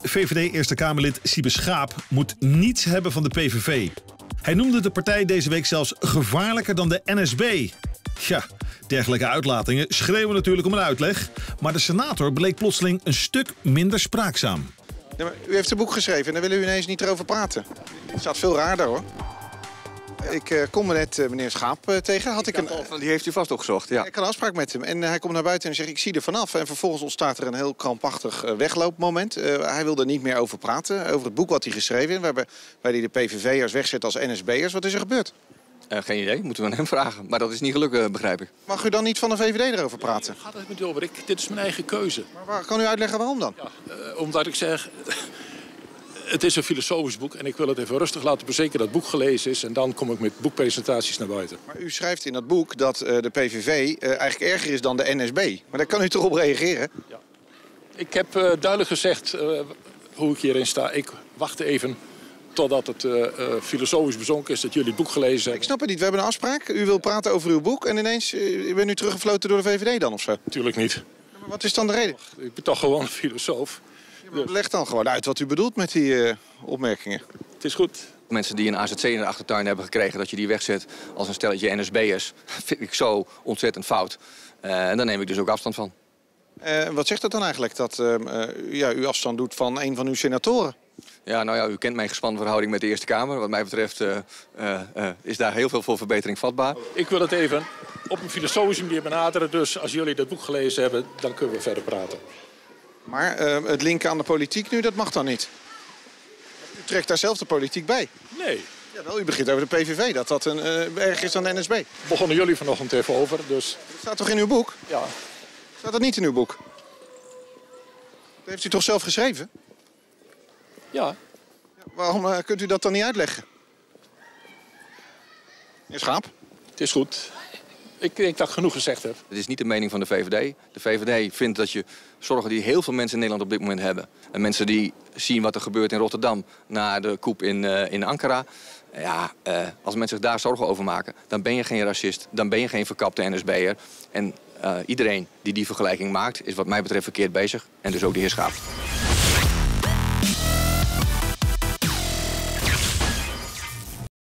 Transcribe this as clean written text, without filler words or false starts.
VVD Eerste Kamerlid Siebe Schaap moet niets hebben van de PVV. Hij noemde de partij deze week zelfs gevaarlijker dan de NSB. Ja, dergelijke uitlatingen schreeuwen natuurlijk om een uitleg. Maar de senator bleek plotseling een stuk minder spraakzaam. Ja, maar u heeft een boek geschreven en daar willen u ineens niet erover praten. Het staat veel raarder, hoor. Ik kom net meneer Schaap tegen. Die heeft u vast opgezocht, ja. Ik had een afspraak met hem en hij komt naar buiten en zegt ik zie er vanaf. En vervolgens ontstaat er een heel krampachtig wegloopmoment. Hij wil er niet meer over praten, over het boek wat hij geschreven heeft. Waarbij hij de PVV'ers wegzet als NSB'ers. Wat is er gebeurd? Geen idee, moeten we aan hem vragen. Maar dat is niet gelukt, begrijp ik. Mag u dan niet van de VVD erover praten? Gaat het niet over? Dit is mijn eigen keuze. Maar kan u uitleggen waarom dan? Ja, omdat ik zeg, het is een filosofisch boek en ik wil het even rustig laten bezekeren dat het boek gelezen is. En dan kom ik met boekpresentaties naar buiten. Maar u schrijft in dat boek dat de PVV eigenlijk erger is dan de NSB. Maar daar kan u toch op reageren? Ja. Ik heb duidelijk gezegd hoe ik hierin sta. Ik wacht even totdat het filosofisch bezonken is dat jullie het boek gelezen hebben. Ik snap het niet. We hebben een afspraak. U wil praten over uw boek en ineens bent u teruggefloten door de VVD dan of zo? Natuurlijk niet. Maar wat is dan de reden? Ik ben toch gewoon een filosoof. Dus. Leg dan gewoon uit wat u bedoelt met die opmerkingen. Het is goed. Mensen die een AZC in de achtertuin hebben gekregen, dat je die wegzet als een stelletje NSB'ers, vind ik zo ontzettend fout. En daar neem ik dus ook afstand van. Wat zegt dat dan eigenlijk, dat u afstand doet van een van uw senatoren? Ja, nou ja, u kent mijn gespannen verhouding met de Eerste Kamer. Wat mij betreft is daar heel veel voor verbetering vatbaar. Ik wil het even op een filosofische manier benaderen. Dus als jullie dat boek gelezen hebben, dan kunnen we verder praten. Maar het linken aan de politiek nu, dat mag dan niet. U trekt daar zelf de politiek bij. Nee. Jawel, u begint over de PVV, dat erger is dan de NSB. Begonnen jullie vanochtend even over, dus. Dat staat toch in uw boek? Ja. Staat dat niet in uw boek? Dat heeft u toch zelf geschreven? Ja. Waarom kunt u dat dan niet uitleggen? Meneer Schaap? Het is goed. Ik denk dat ik genoeg gezegd heb. Het is niet de mening van de VVD. De VVD vindt dat je zorgen die heel veel mensen in Nederland op dit moment hebben. En mensen die zien wat er gebeurt in Rotterdam na de coup in Ankara. Ja, als mensen zich daar zorgen over maken, dan ben je geen racist. Dan ben je geen verkapte NSB'er. En iedereen die die vergelijking maakt, is wat mij betreft verkeerd bezig. En dus ook de heer Schaap.